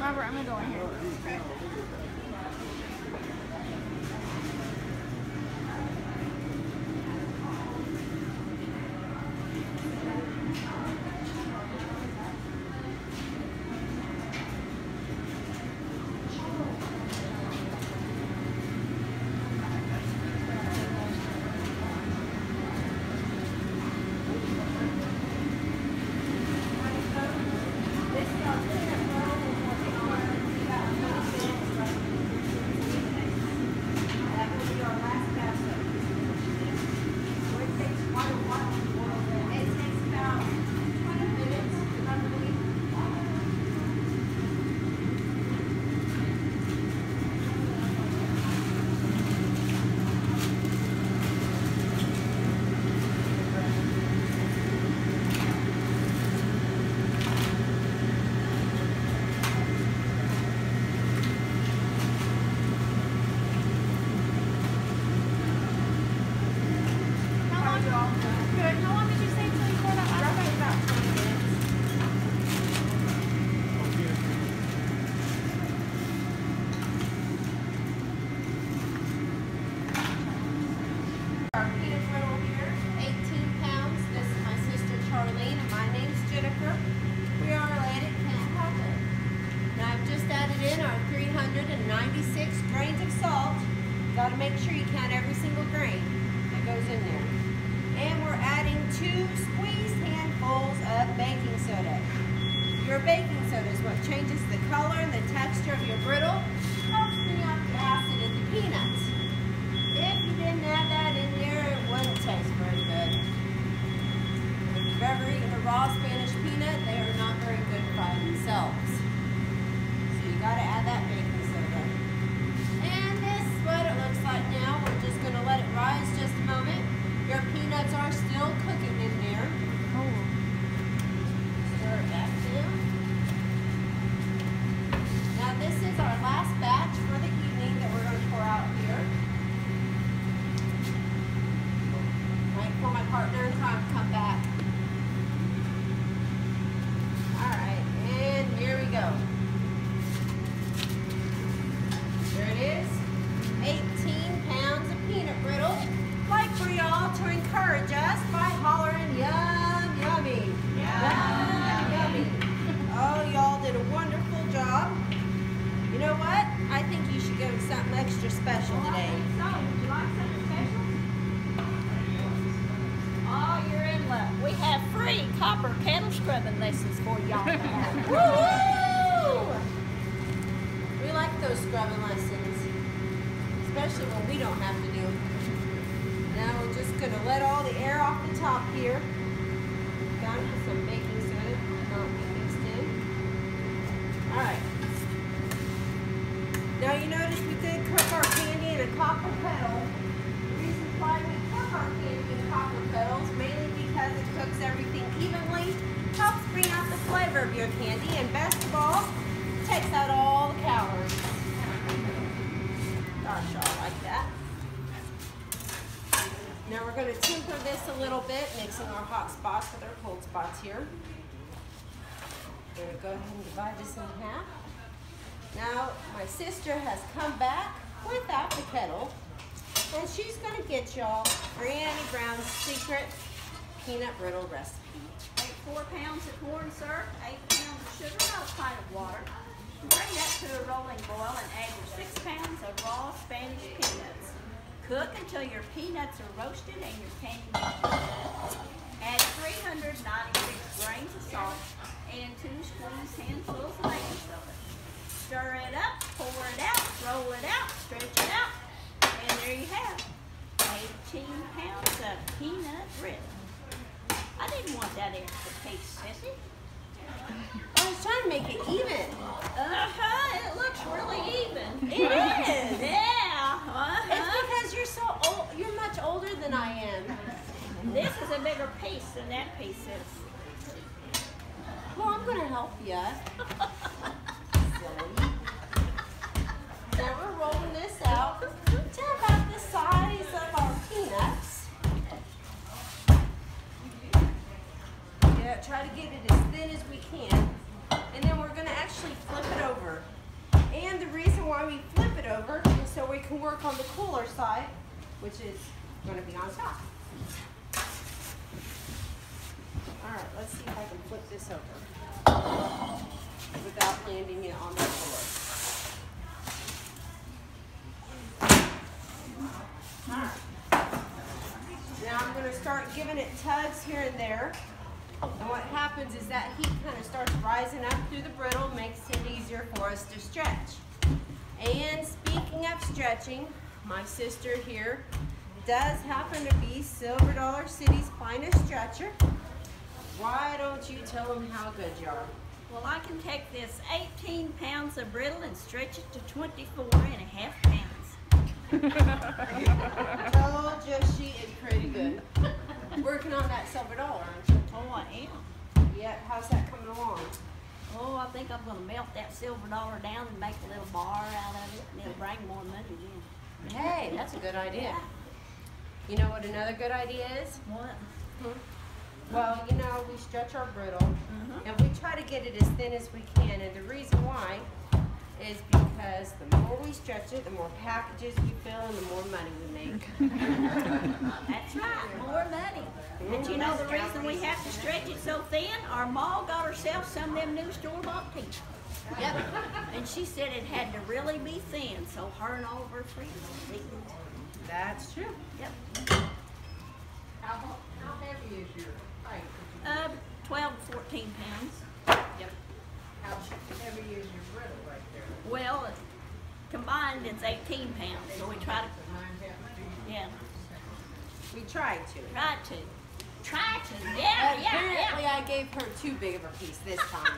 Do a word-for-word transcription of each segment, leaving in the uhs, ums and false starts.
Robert, I'm gonna go in here. ninety-six grains of salt. Got to make sure you count every single grain that goes in there. And we're adding two squeezed handfuls of baking soda. Your baking soda is what changes the color and the texture of your brittle. Helps bring out the acid in the peanuts. If you didn't add that in there, it wouldn't taste very good. If you've ever eaten a raw Spanish peanut, they are not very good by themselves. So you got to add that baking soda. And this is what it looks like now. We're just going to let it rise just a moment. Your peanuts are still cooking in there. Oh. Stir it back down. Now this is our last batch for the evening that we're going to pour out here. Right for my partner in crime to come back. Alright, and here we go. There it is. eighteen pounds of peanut brittle. Like for y'all to encourage us by hollering yum yummy. Yum yummy. Oh, y'all did a wonderful job. You know what? I think you should go to something extra special today. So, would you like something special? Oh, you're in luck. We have free copper kettle scrubbing lessons for y'all. Woo! We like those scrubbing lessons, especially when we don't have to do them. Now we're just going to let all the air off the top here. Down with some baking soda, not mixed in. Alright. Now you notice we did cook our candy in a copper kettle. The reason why we cook our candy in copper kettles, mainly because it cooks everything evenly, helps bring out the flavor of your candy, and best of all, takes out all the calories. Gosh, y'all like that. Now we're going to temper this a little bit, mixing our hot spots with our cold spots here. We're going to go ahead and divide this in half. Now my sister has come back without the kettle, and she's going to get y'all Granny Brown's secret peanut brittle recipe. Take four pounds of corn syrup, eight pounds of sugar, about a pint of water. Bring that to a rolling boil and add your six pounds of raw Spanish peanuts. Cook until your peanuts are roasted and your candy mixture is done. Add three hundred ninety-six grains of salt and two squeezed handfuls of baking soda. Stir it up, pour it out, roll it out, stretch it out, and there you have eighteen pounds of peanut brittle. I didn't want that extra taste, sissy. I was trying to make it even. Uh-huh, it looks really even. It is. Yeah. Uh-huh. It's because you're so old. You're much older than I am. This is a bigger piece than that piece is. Well, I'm going to help you. Silly. Now we're rolling this out to about the size of our peanuts. Yeah, try to get it as thin as we can. And then we're going to actually flip it over. why we flip it over, is so we can work on the cooler side, which is going to be on top. All right, let's see if I can flip this over without landing it on the floor. All right. Now I'm going to start giving it tugs here and there. And what happens is that heat kind of starts rising up through the brittle, makes it easier for us to stretch. And speaking of stretching, my sister here does happen to be Silver Dollar City's finest stretcher. Why don't you tell them how good you are? Well, I can take this eighteen pounds of brittle and stretch it to twenty-four and a half pounds. Told you she is pretty good. Working on that Silver Dollar, aren't you? Oh, I am. Yeah, how's that coming along? Oh, I think I'm going to melt that silver dollar down and make a little bar out of it, and it'll bring more money in. Hey, that's a good idea. Yeah. You know what another good idea is? What? Hmm? Well, you know, we stretch our brittle, Mm-hmm. and we try to get it as thin as we can, and the reason why is because the more we stretch it, the more packages we fill, and the more money we make. That's right, more money. But you know the reason we have to stretch it so thin? Our ma got herself some of them new store-bought teeth. Yep. And she said it had to really be thin, so her and all of her friends didn't. That's true. Yep. How, how heavy is your height? Uh, twelve to fourteen pounds. Yep. How heavy is your brittle right there? Well, combined it's eighteen pounds, so we try to, Mine happens to be. yeah, We tried to. try to. Try to, yeah, yeah, Apparently, yeah. I gave her too big of a piece this time.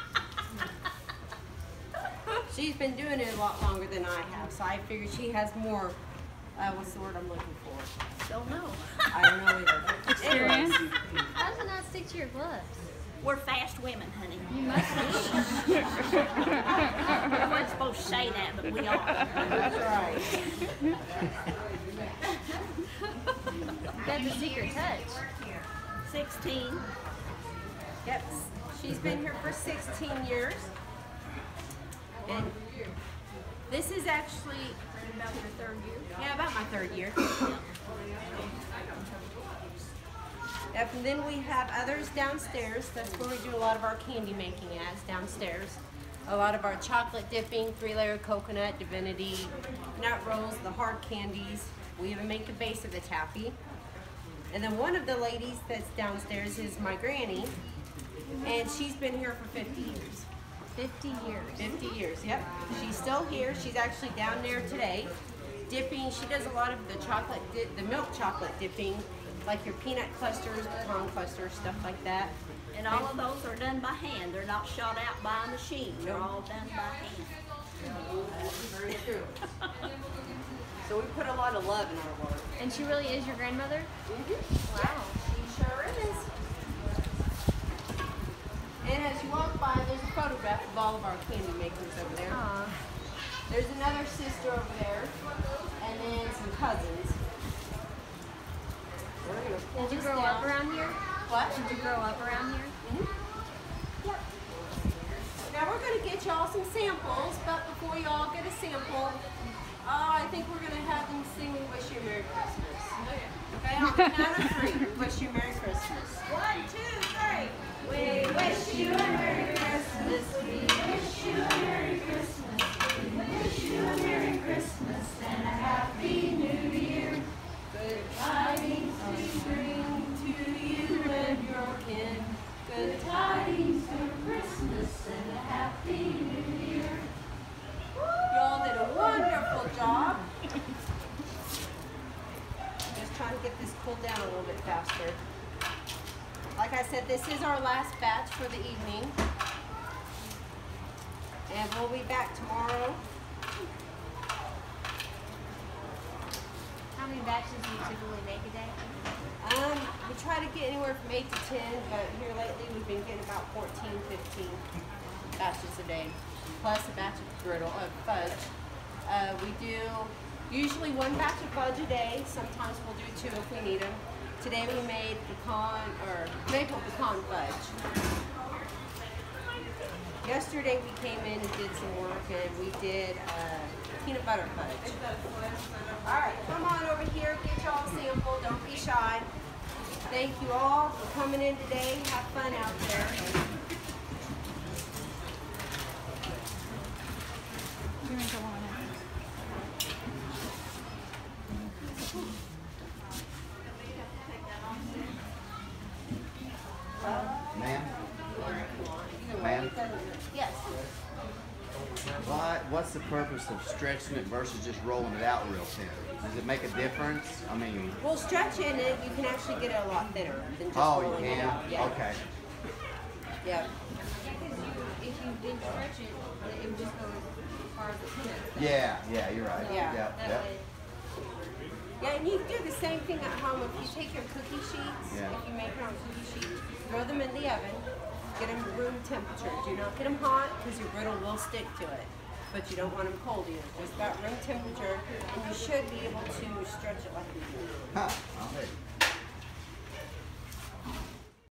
She's been doing it a lot longer than I have, so I figured she has more, uh, what's the word I'm looking for? Don't know. I don't know either. Experience? Anyways, How does it not stick to your gloves? We're fast women, honey. You must be. We weren't supposed to say that, but we are. That's right. That's a secret touch. Sixteen. Yep. She's been here for sixteen years. And this is actually, About your third year. yeah, about my third year. Yep, and then we have others downstairs. That's where we do a lot of our candy making at, downstairs. A lot of our chocolate dipping, three-layer coconut, divinity, nut rolls, the hard candies. We even make the base of the taffy. And then one of the ladies that's downstairs is my granny, and she's been here for fifty years. fifty years. fifty years, yep. She's still here. She's actually down there today dipping. She does a lot of the chocolate, di the milk chocolate dipping, like your peanut clusters, pecan clusters, stuff like that. And all of those are done by hand. They're not shot out by a machine. They're all done by hand. That's very true. So we put a lot of love in our work. And she really is your grandmother? Mm-hmm. Wow. She sure is. And as you walk by, there's a photograph of all of our candy makers over there. Aw. There's another sister over there, and then some cousins. We're gonna pull Did you this grow down. up around here? What? Did you grow up around here? Yep. Now we're going to get y'all some samples, but before y'all get a sample, uh, I think we're going to have them sing "We Wish You a Merry Christmas." Okay, on the count of three, we wish you a Merry Christmas. One, two, three. We wish you a Merry Christmas. We wish you a Merry Christmas. We wish you a Merry Christmas and a Happy New Year. Good tidings we bring to you and your kin. Good tidings for Christmas and a Happy New Year. Y'all did a wonderful job. Just trying to get this cooled down a little bit faster. Like I said, this is our last batch for the evening. And we'll be back tomorrow. How many batches do you typically make a day? Um, we try to get anywhere from eight to ten, but here lately we've been getting about fourteen, fifteen batches a day. Plus a batch of brittle, of fudge. Uh, we do usually one batch of fudge a day. Sometimes we'll do two if we need them. Today we made pecan, or maple pecan fudge. Yesterday we came in and did some work, and we did uh, peanut butter fudge. All right, come on over here, get y'all a sample. Don't be shy. Thank you all for coming in today. Have fun out there. Ma'am? Ma'am? Yes. What, what's the purpose of stretching it versus just rolling it out real thin? Does it make a difference? I mean, Well, stretching it, you can actually get it a lot thinner than just oh, you rolling it can? out. Yeah. Okay. Yeah. Because you, if you didn't stretch it, it would just go as far as the peanuts. Yeah, yeah, you're right. Yeah. Yep, That yep. way. Yeah, and you can do the same thing at home. If you take your cookie sheets, Yeah. if you make your own cookie sheets, throw them in the oven, get them room temperature. Do not get them hot because your griddle will stick to it. But you don't want them cold either. Just about room temperature, and you should be able to stretch it like we do. Huh. I'll bet.